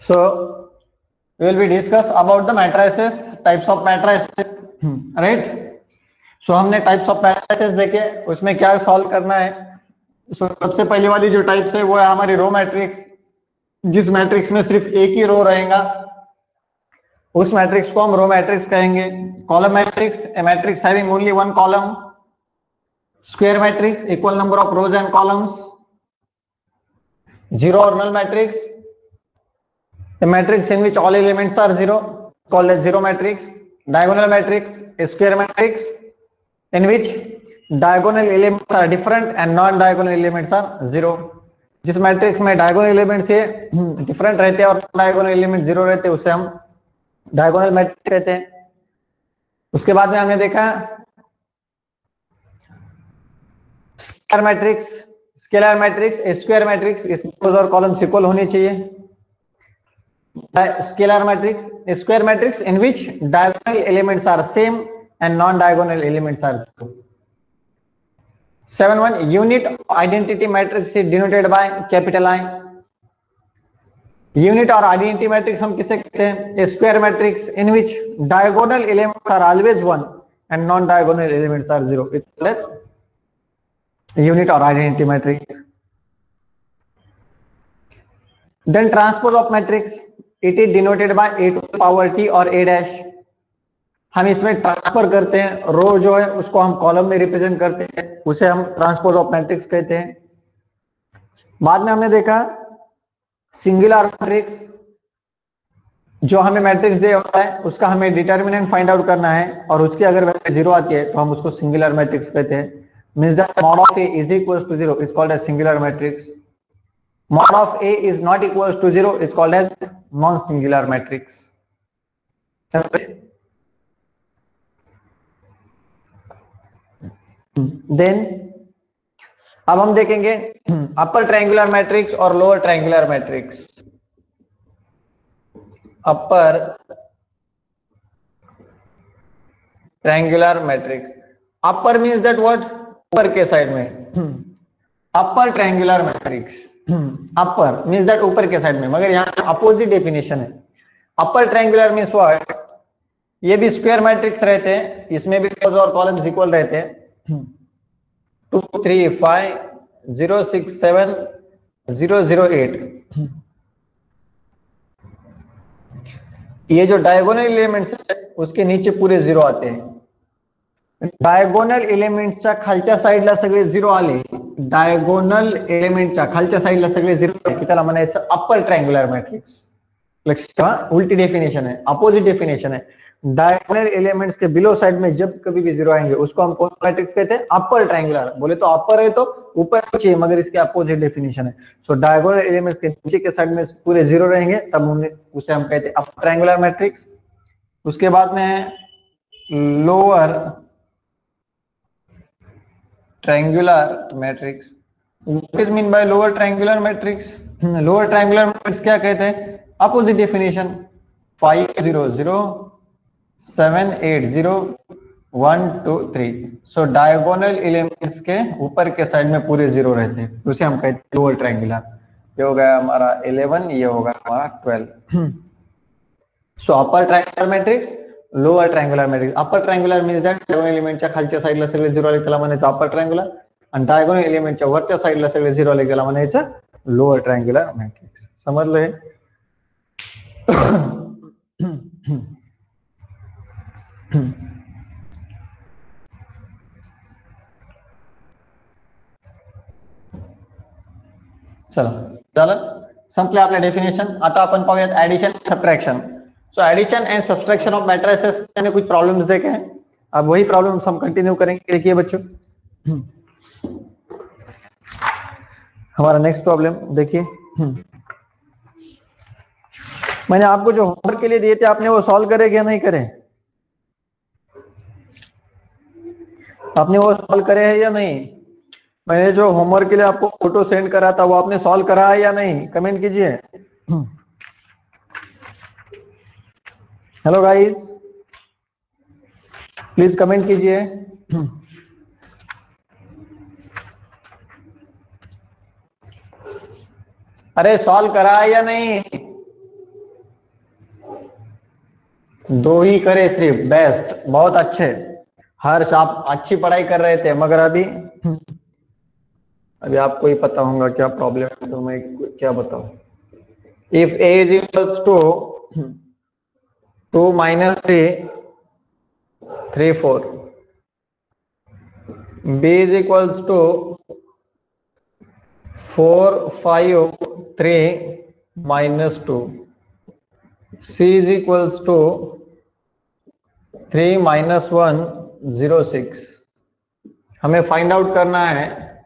So we will be discuss about the matrices, types of matrices, right? So हमने types of matrices देखे, उसमें क्या solve करना है। So सबसे पहली वाली जो टाइप्स है वो है हमारी रो मैट्रिक्स, जिस मैट्रिक्स में सिर्फ एक ही रो रहेगा उस मैट्रिक्स को हम रो मैट्रिक्स कहेंगे। Column matrix, a matrix having only one column. Square matrix, equal number of rows and columns. Zero और null matrix, a matrix in which all elements are zero, called as zero matrix. Diagonal matrix, a square matrix in which diagonal elements are different and non-diagonal elements are zero. जिस matrix में diagonal element से different रहते हैं और diagonal element zero रहते हैं उसे हम डायगोनल मैट्रिक्स कहते हैं। उसके बाद में हमने देखा square matrix, scalar matrix, square matrix, इसमें रोज और कॉलम्स इक्वल होनी चाहिए। Scalar matrix, a square matrix in which diagonal elements are same and non-diagonal elements are zero. 7.1 unit identity matrix is denoted by capital I. Unit और identity matrix हम किसे कहते हैं? A square matrix in which diagonal elements are always one and non-diagonal elements are zero. It's unit or identity matrix. Then transpose of matrix, it is denoted by a to the power t और a dash. हम इसमें transfer करते हैं, रो जो है उसको हम column में रिप्रेजेंट करते हैं, उसे हम ट्रांसपोज ऑफ मैट्रिक्स कहते हैं। बाद में हमने देखा सिंगुलर मैट्रिक्स, जो हमें मैट्रिक्स दिया होता है उसका हमें डिटर्मिनेंट फाइंड आउट करना है और उसकी अगर वैल्यू जीरो आती है तो हम उसको सिंगुलर मैट्रिक्स कहते हैं। Means that mod of a is equals to 0 is called as singular matrix. Mod of A is not equals to 0 is called as non-singular matrix. Then अब हम देखेंगे अपर ट्रायंगुलर मैट्रिक्स और lower triangular matrix. Upper triangular matrix, upper means that what, ऊपर के side में upper triangular matrix, upper means that ऊपर के side में, मगर यहाँ अपोजिट डेफिनेशन है। अपर ट्रायंगुलर मींस व्हाट, ये भी स्क्वायर मैट्रिक्स रहते हैं, इसमें भी रोज और कॉलम्स इक्वल रहते हैं। 2 3 5 0 6 7 0 0 8। ये जो डायगोनल एलिमेंट्स है उसके नीचे पूरे जीरो आते हैं। डायगोनल एलिमेंट्सच्या खालच्या साईडला सगळे झिरो आले, डायगोनल एलिमेंटच्या खालच्या साईडला सगळे झिरो आले की त्याला म्हणायचं अपर ट्रायंगुलर मैट्रिक्स। लक्षात, उल्टी डेफिनेशन है, अपोजिट डेफिनेशन है। डायगोनल एलिमेंट्स के बिलो साइड में जब कभी भी जीरो आएंगे उसको हम कौन सा मैट्रिक्स कहते हैं? Upper triangular. बोले तो अपर है तो ऊपर नीचे, मगर इसके अपोजिट डेफिनेशन है। सो डायगोनल एलिमेंट्स के नीचे के साइड में पूरे जीरो रहेंगे तब उसे हम कहते हैं अपर ट्रायंगुलर मैट्रिक्स। उसके बाद में है lower triangular matrix. What is mean by lower triangular matrix? Lower triangular matrix क्या कहते हैं? Opposite definition, 5 0 0 7 8 0 1 2 3। So diagonal elements के ऊपर के साइड में पूरे जीरो रहते हैं, उसे हम कहते हैं लोअर ट्रायंगुलर। ये हो गया हमारा 11, ये होगा हमारा 12। So upper triangular matrix, lower triangular matrix. Upper triangular means that diagonal एलिमेंटच्या खालच्या साईडला सगळे झिरो आले त्याला म्हणायचं अपर ट्रायंगुलर, आणि डायगोनल एलिमेंटच्या वरच्या साईडला सगळे झिरो आले त्याला म्हणायचं लोअर ट्रायंगुलर मैट्रिक्स। समजलं हे? चला झालं, संपले आपले डेफिनेशन। आता आपण पाहूयात addition subtraction. So addition and subtraction of matrices में कुछ प्रॉब्लम्स देखे हैं, अब वही प्रॉब्लम्स हम कंटिन्यू करेंगे। देखिए बच्चों, हमारा नेक्स्ट प्रॉब्लम देखिए, मैंने आपको जो होमवर्क के लिए दिए थे आपने वो सॉल्व करे क्या नहीं करे? आपने वो सॉल्व करे है या नहीं? मैंने जो होमवर्क के लिए आपको फोटो सेंड करा था वो आपने सॉल्व करा है या नहीं? कमेंट कीजिए। हेलो गाइस, प्लीज कमेंट कीजिए। अरे सॉल्व करा है या नहीं? दो ही करे सिर्फ, बेस्ट, बहुत अच्छे। हर्ष आप अच्छी पढ़ाई कर रहे थे, मगर अभी आपको ही पता होगा क्या प्रॉब्लम है, तो मैं क्या बताऊं। If a is equals to 2 minus 3 3 4, b is equals to 4 5 3 minus 2, c is equals to 3 minus 1 0 6। हमें फाइंड आउट करना है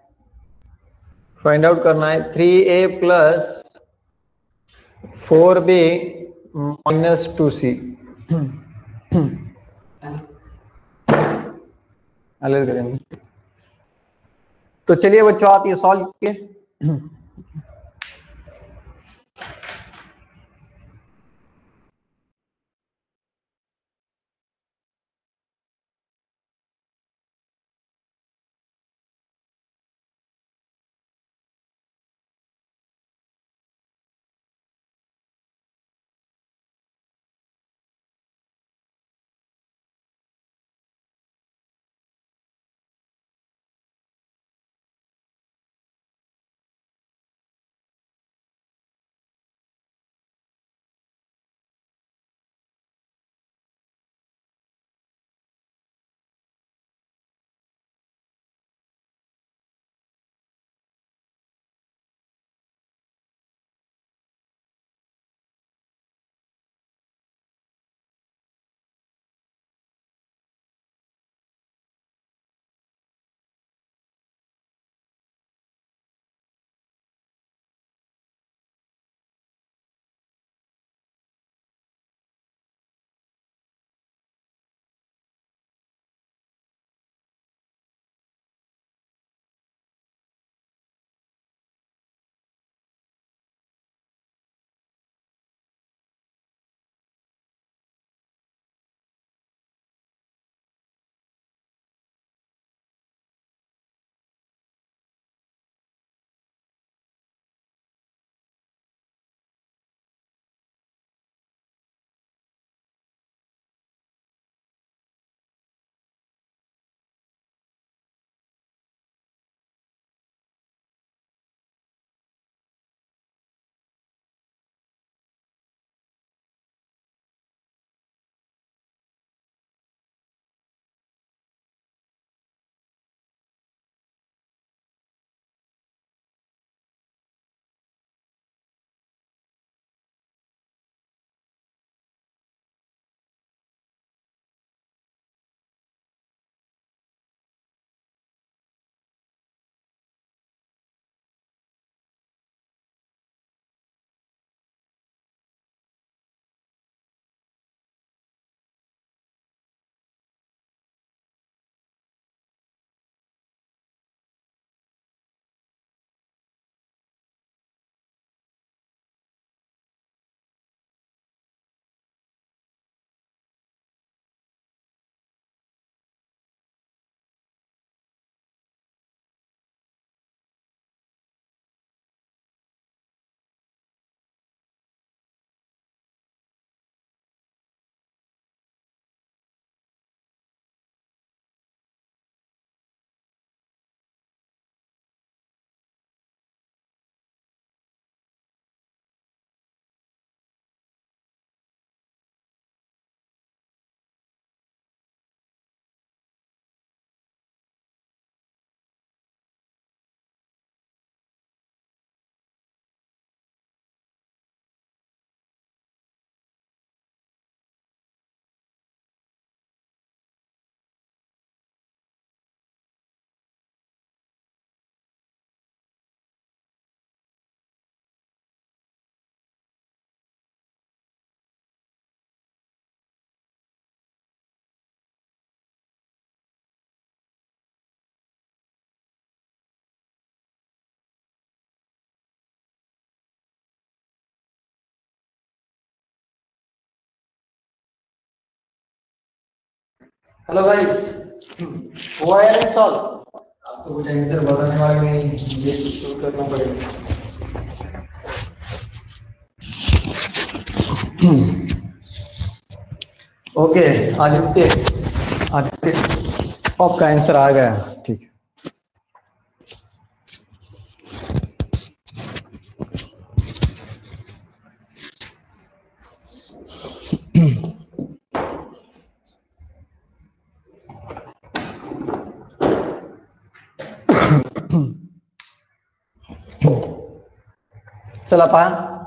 3a plus 4b minus 2c। अलग करेंगे। तो चलिए बच्चों आप ये सॉल्व कीजिए। हेलो गाइस, हुआ है नहीं सॉल्व? आपको कुछ आंसर बताने वाले नहीं, ये शुरू करना पड़ेगा। ओके आदित्य, आदित्य आपका आंसर आ गया, ठीक है। चला पा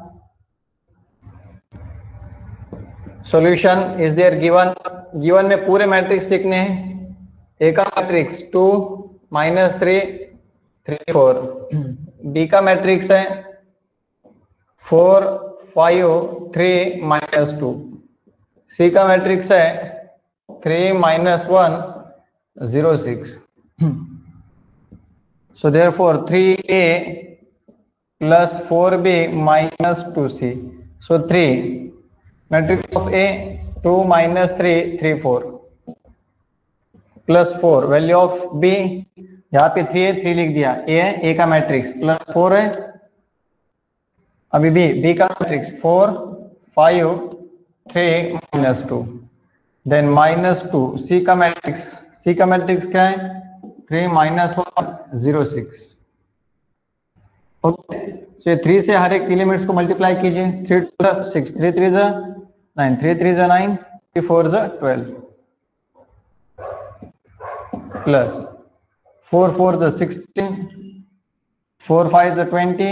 solution is there given, given में पूरे मैट्रिक्स लिखने हैं। ए का मैट्रिक्स 2 -3 3 4, बी का मैट्रिक्स है 4 5 3 -2, सी का मैट्रिक्स है 3 -1 0 6। So therefore 3a plus 4b minus 2c. So 3 matrix of A 2 minus 3 3 4 plus 4 value of B, यहाँ पे 3 है 3 लिख दिया, A है A का मैट्रिक्स प्लस 4 है, अभी B का मैट्रिक्स 4 5 3 minus 2 देन -2, C का मैट्रिक्स क्या है 3 -1 0 6। ओके, सो 3 से हर एक एलिमेंट्स को मल्टीप्लाई कीजिए, 3 2 6 3 3 9 3 3 9 3 4 12 plus 4 4 16 4 5 20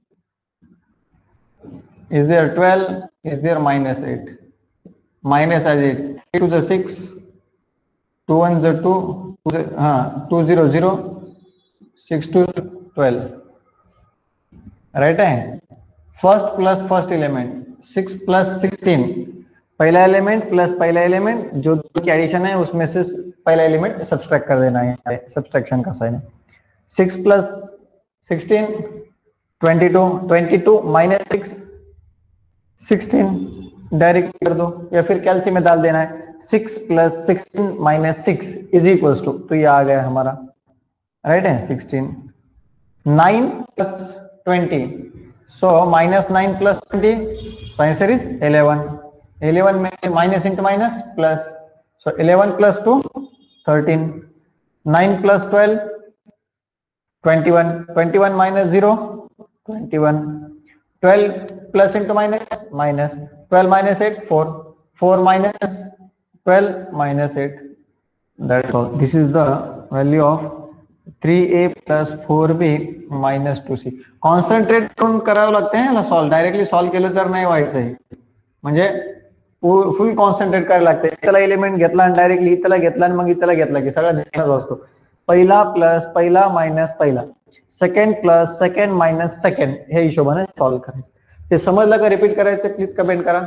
is there 12 is there -8 minus as it 3 2 6 2 1 2 2 0 0 6 2 12 right है। First plus first element 6 plus 16, पहला एलिमेंट प्लस पहला एलिमेंट जो की एडिशन है उसमें से पहला एलिमेंट सब्सट्रैक्ट कर देना है, सब्सट्रैक्शन का साइन है। 6 प्लस 16 22 22 माइनस 6 16 डायरेक्ट कर दो या फिर कैल्सी में डाल देना है। 6 plus 16 minus 6 is equals to, तो ये आ गया हमारा राइट है 16। 9 प्लस 20, so -9 plus 20, so answer is 11। 11 में minus into minus plus, so 11 plus 2 13, 9 plus 12 21, 21 minus 0 21, 12 plus into minus minus, 12 minus 8 4, 4 minus 12 minus 8, that's all. This is the value of 3a plus 4b minus 2c। Concentrate करून करावं लागते हैं solve, directly solve केलं तर नाही व्हायचं, म्हणजे full concentrate करायला लागते। इथला एलिमेंट घेतला आणि डायरेक्टली इथला घेतला आणि मग इथला घेतला की सगळा ध्यानात असतो। पहिला प्लस पहिला मायनस पहिला, second plus second minus second, हे हिशोबाने सॉल्व करायचं। ते समजलं का? रिपीट करायचं प्लीज कमेंट करा।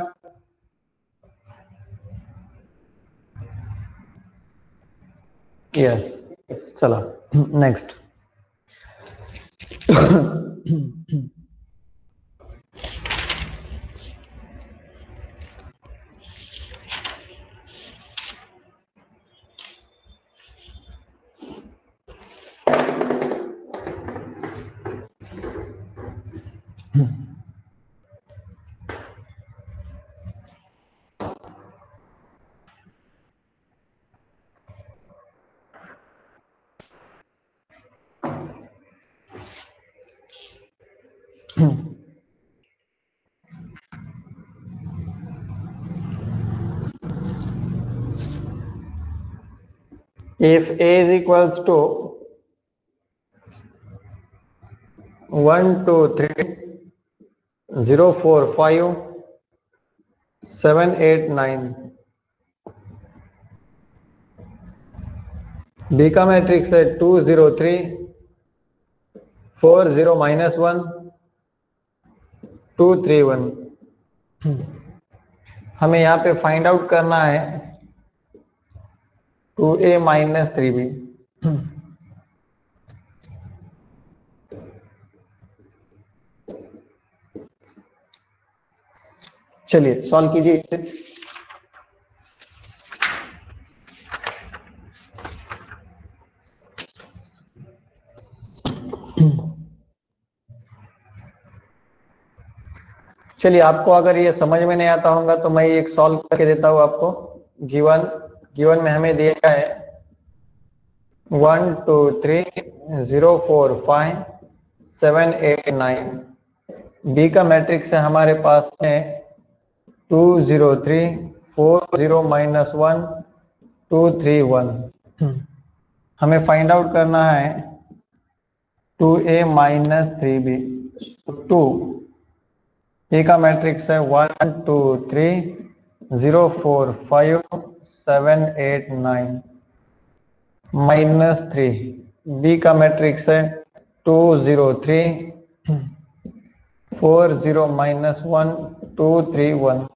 यस चला next. If A is equals to 1 2 3 0 4 5 7 8 9, B का मैट्रिक्स है 2 0 3 4 0 -1 2 3 1। हमें यहाँ पे फाइंड आउट करना है 2a minus 3b। चलिए सॉल्व कीजिए इसे। चलिए आपको अगर ये समझ में नहीं आता होगा तो मैं एक सॉल्व करके देता हूं आपको। गिवन गिवन में हमें दिया है 1 2 3 0 4 5 7 8 9। बी का मैट्रिक्स है हमारे पास है 2 0 3 4 0 -1 2 3 1। हमें फाइंड आउट करना है 2a - 3b। 2 ए का मैट्रिक्स है 1 2 3 0 4 5 7 8 9 -3। बी का मैट्रिक्स है 2 0 3 4 0 -1 2 3 1।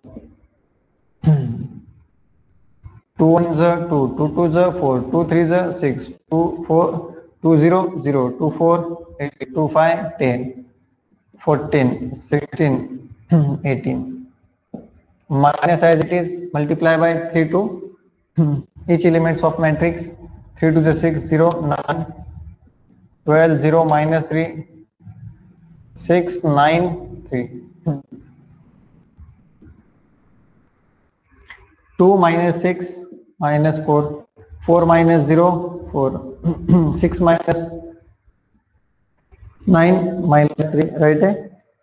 2 1 2 2 2 4 2 3 6 2 4 2 0 0 2 4 8 2 5 10 14 16 18। minus as it is multiply by 3 to each elements of matrix 3 to the 6 0 9 12 0 -3 6 9 3 2 -6 -4 4 -0 4 6 -9 -3 right है।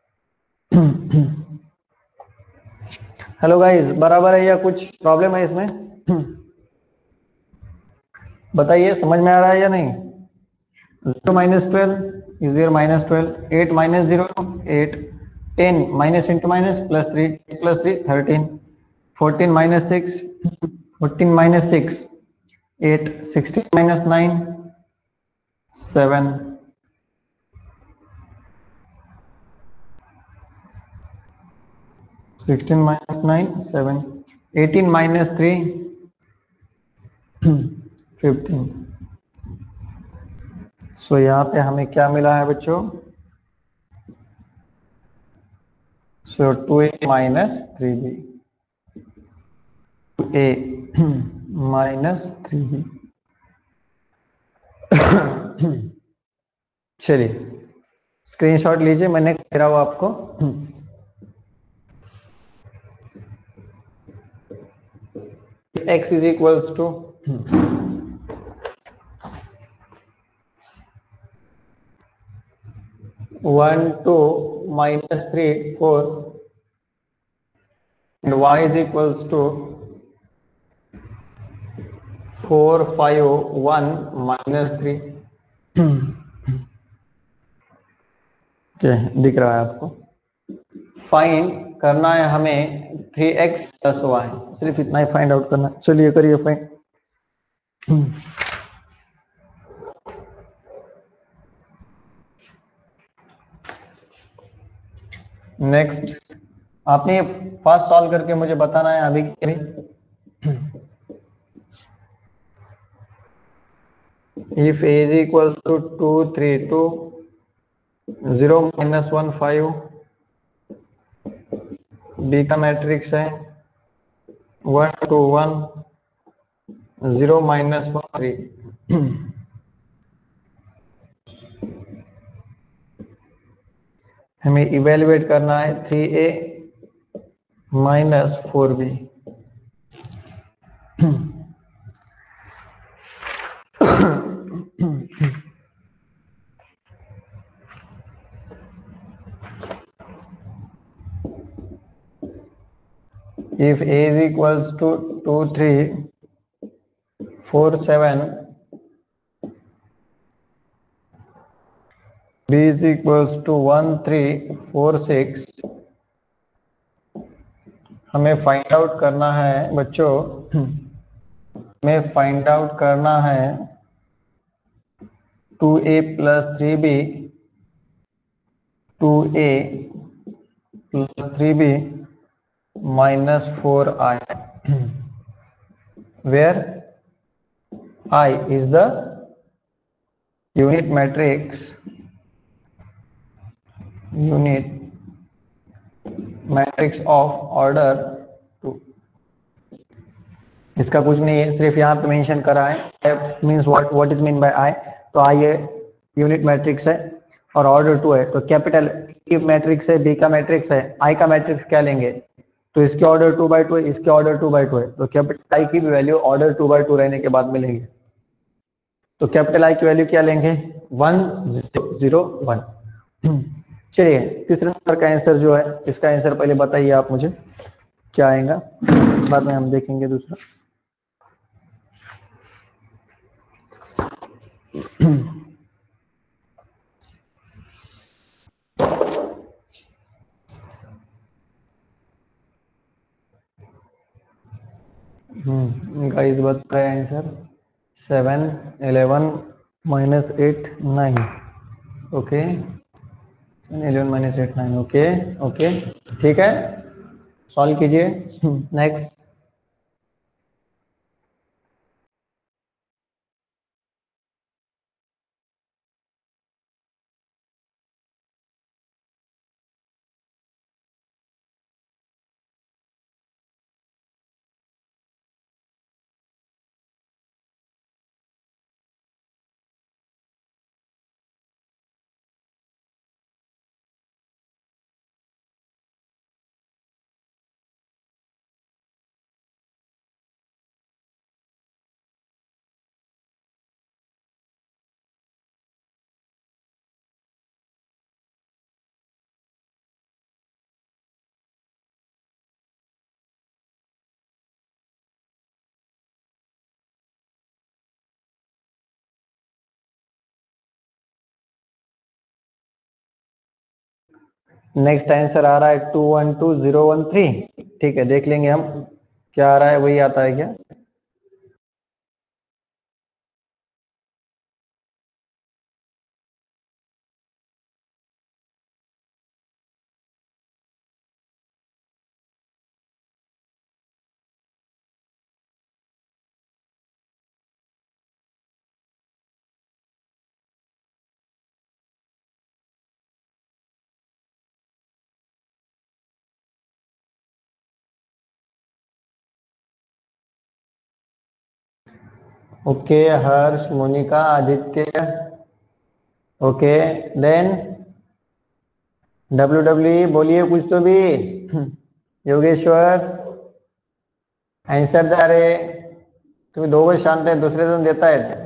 हेलो गाइस, बराबर है या कुछ प्रॉब्लम है इसमें? बताइए, समझ में आ रहा है या नहीं? 0 -12 is there -12 8 -0 8 10 minus into minus plus 3 plus 3 13 14 -6 14 -6 8 16 -9 7 16 -9 7 18 -3 15। सो यहाँ पे हमें क्या मिला है बच्चों? सो 2a - 3b 2a - 3b। चलिए स्क्रीनशॉट लीजिए, मैंने दे रहा हूं आपको। x is equals to 1 2 -3 4 and y is equals to 4 5 1 -3। दिख रहा है आपको? फाइंड करना है हमें 3x + y, सिर्फ इतना ही फाइंड आउट करना है। चलिए करिए फाइंड। नेक्स्ट आपने फास्ट सॉल्व करके मुझे बताना है अभी के लिए। If a is equal to 2 3 2 0 -1 5 B का मैट्रिक्स है 1 2 1 0 -1 3। हमें इवेल्युएट करना है 3a - 4b। If a is equals to 2 3 4 7 b is equals to 1 3 4 6, हमें फाइंड आउट करना है बच्चों, हमें फाइंड आउट करना है 2a + 3b 2a + 3b -4i, where I is the unit matrix of order 2। इसका कुछ नहीं है, सिर्फ यहाँ पे मेंशन करा है means what is mean by I। तो I ये यूनिट मैट्रिक्स है और ऑर्डर 2 है, तो कैपिटल ए मैट्रिक्स है, बी का मैट्रिक्स है, I का मैट्रिक्स क्या लेंगे तो इसके ऑर्डर 2/2 है, इसके ऑर्डर 2/2 है, तो कैपिटल आई की भी वैल्यू ऑर्डर 2/2 रहने के बाद मिलेगी। तो कैपिटल आई की वैल्यू क्या लेंगे? 1001। चलिए तीसरे नंबर का आंसर जो है, इसका आंसर पहले बताइए आप मुझे क्या आएगा, बाद में हम देखेंगे दूसरा। गाइस बता रहे आंसर 7 11 -8 9। ओके 11 -8 9। ओके ओके ठीक है, सॉल्व कीजिए। नेक्स्ट। नेक्स्ट आंसर आ रहा है 212013। ठीक है, देख लेंगे हम क्या आ रहा है, वही आता है क्या? Okay Harsh, Monika, Aditya. Okay then W बोलिए कुछ तो भी। योगेश्वर आंसर जा रहे, तुम्हें 2 बजे शांत है, दूसरे दिन देता है।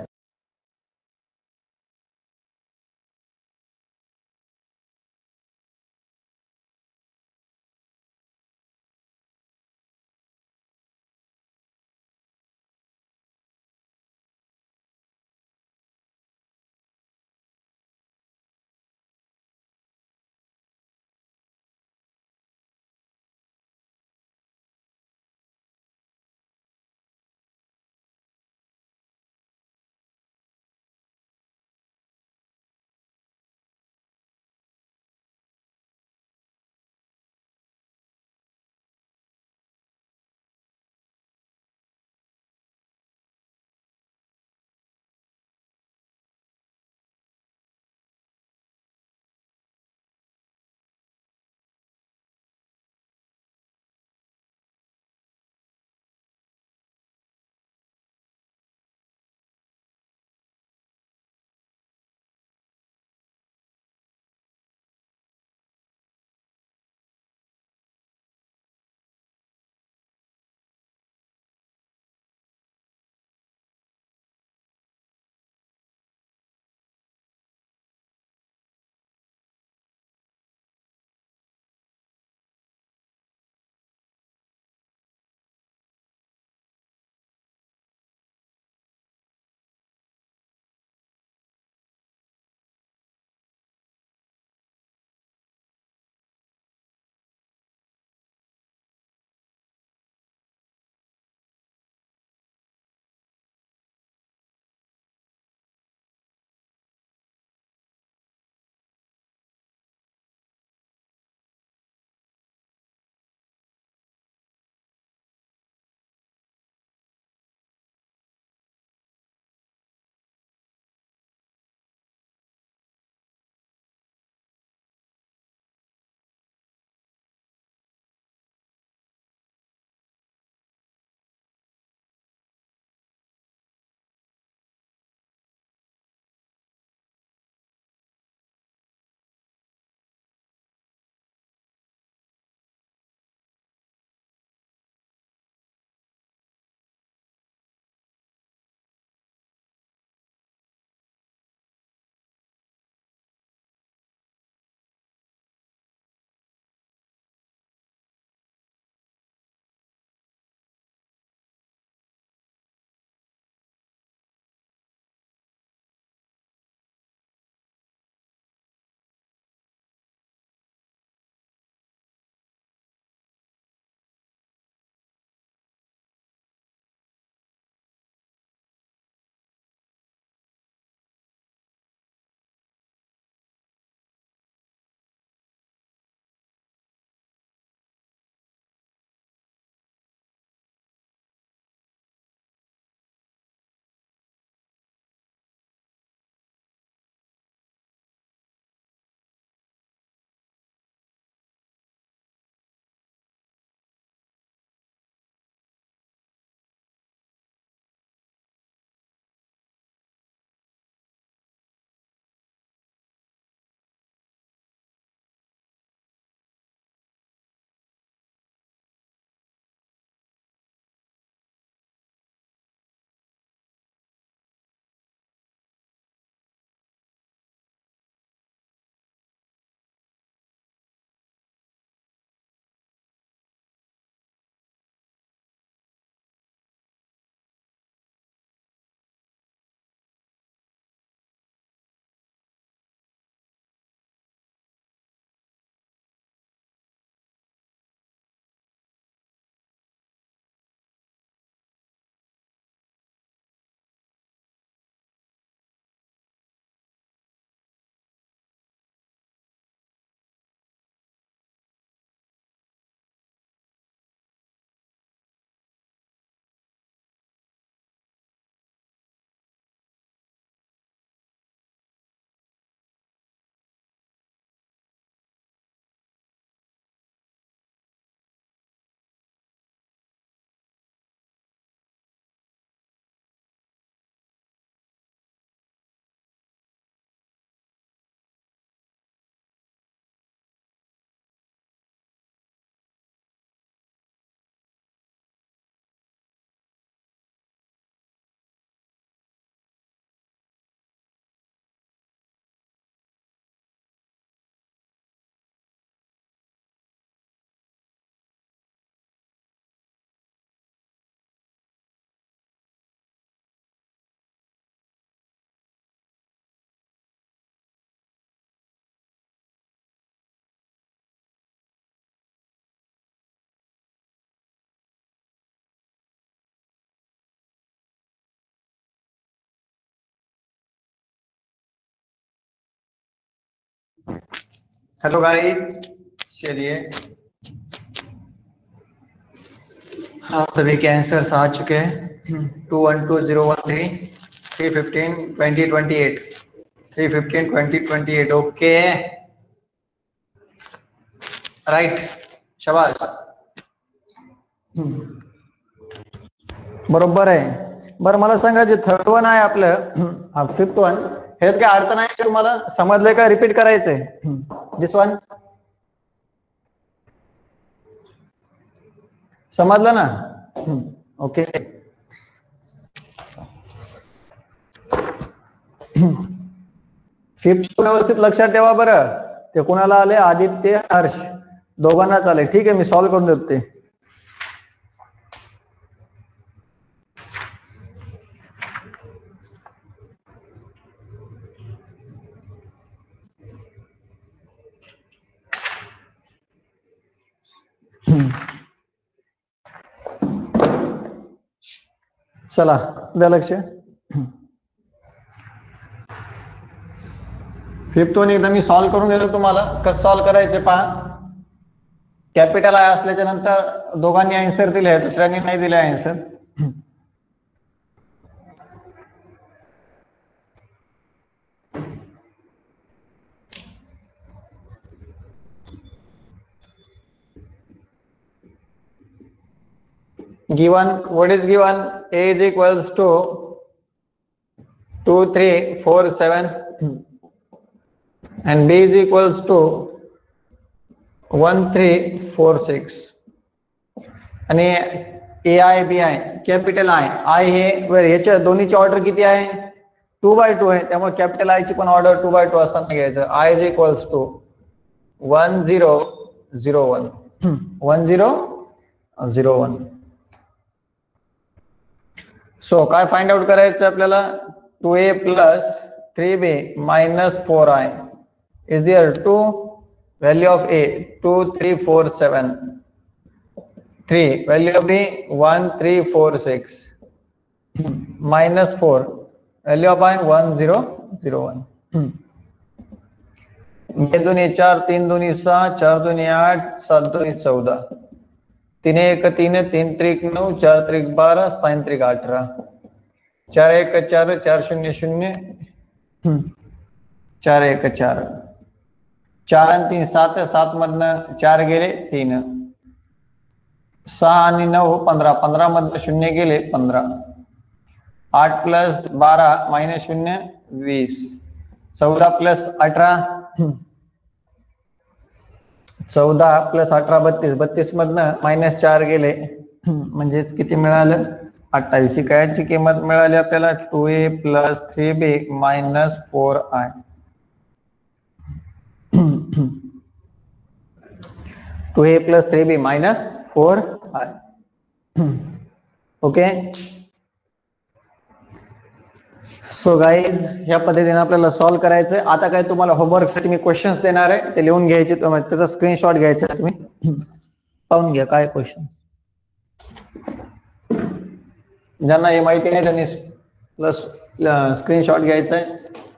हेलो गाइस, चलिए हाँ सभी के आंसर्स आ चुके हैं। 212013 315 2028 315 2028 ओके राइट शाबाश बरोबर आहे। बरं मला सांगा जे थर्ड वन आहे आपलं फिफ्थ वन ह्यात काय अडचण आहे का तुम्हाला समजलंय का रिपीट करायचंय दिस वन समजलं ना ओके फिफ्थ व्यवस्थित लक्षात ठेवा बरं ते कुणाला आले आदित्य हर्ष दोघांनाच आले ठीक आहे मी सॉल्व्ह करून देतो ते चला द्या लक्ष फिफ्थ वन एकदा मी सॉल्व्ह करून देतो तुम्हाला कसं सॉल्व्ह करायचे पहा कॅपिटल आय असल्याच्या नंतर दोघांनी आन्सर दिले दुसऱ्यांनी नाही दिले answer given what is given a is equals to 2 3 4 7 and b is equals to 1 3 4 6 आणि ए आय बी आय कॅपिटल आय आय हे याच्या दोन्हीची ऑर्डर किती आहे 2/2 आहे त्यामुळे कॅपिटल आय ची पण ऑर्डर 2/2 असताना घ्यायचं I is equals to 1 0 0 1 1 0 0 1 so काय फाइंड आउट करायचं आपल्याला 2a plus 3b minus 4i is there 2 value of a 2 3 4 7 3 value of b 1 3 4 6 minus 4 value of I 1 0 0 1 2 4 3 2 6 4 2 8 7 2 14 3 1 3 3 त्रिक 9 4 त्रिक 12 साइन त्रिक 18 4 1 4 4 0 0 4 1 4 4 आणि 3 7 7 मधनं 4 गेले 3 6 आणि 9 15 15 मधनं 0 गेले 15 8 प्लस 12 माइनस 0 20 14 प्लस 18 14 प्लस 18 32 32 मधनं माइनस 4 गेले म्हणजेच किती मिळालं 28 ही कायची किंमत मिळाली आपल्याला 2a plus 3b minus 4i 2a plus 3b minus 4i okay so guys ह्या पद्धतीने आपल्याला सॉल्व्ह करायचंय आता काय तुम्हाला होमवर्क साठी मी क्वेश्चन्स देणार आहे ते लिहून घ्यायचे त्याचा स्क्रीनशॉट घ्यायचा तुम्ही पाहून घ्या काय क्वेश्चन ज्यांना हे माहिती नाही त्यांनी प्लस स्क्रीनशॉट घ्यायचा आहे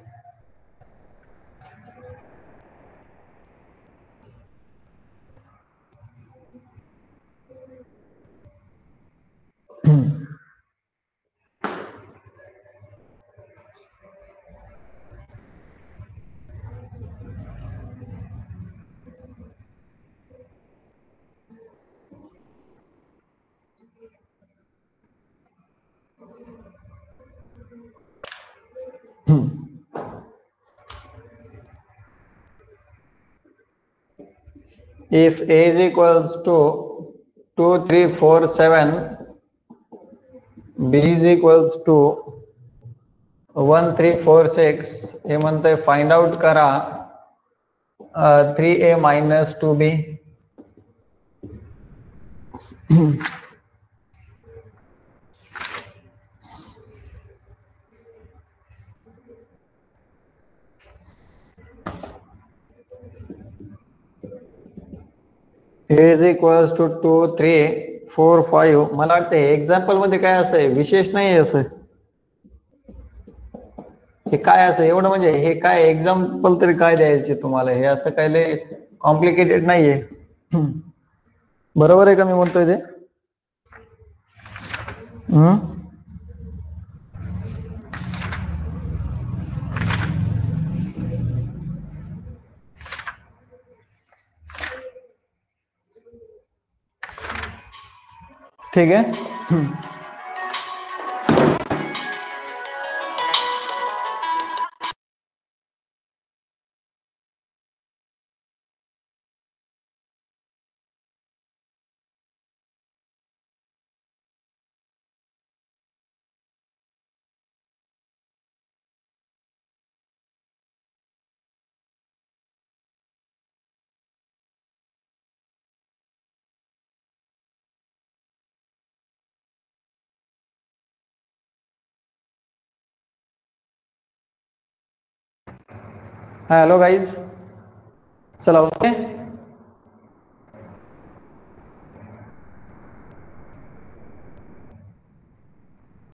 if a is equals to 2 3 4 7 b is equals to 1 3 4 6 हे म्हणतंय फाइंड आउट करा 3a minus 2b a is equals to 2 3 4 5 मला वाटतं एक्झाम्पल मध्ये काय असं आहे विशेष नाही असं हे काय असं एवढं म्हणजे हे काय एक्झाम्पल तरी काय द्यायचे तुम्हाला, हे असं काय लय कॉम्प्लिकेटेड नाहीये. बरोबर आहे का मी म्हणतोय ते? हम्म. ठीक है. हेलो गाइस, चला ओके.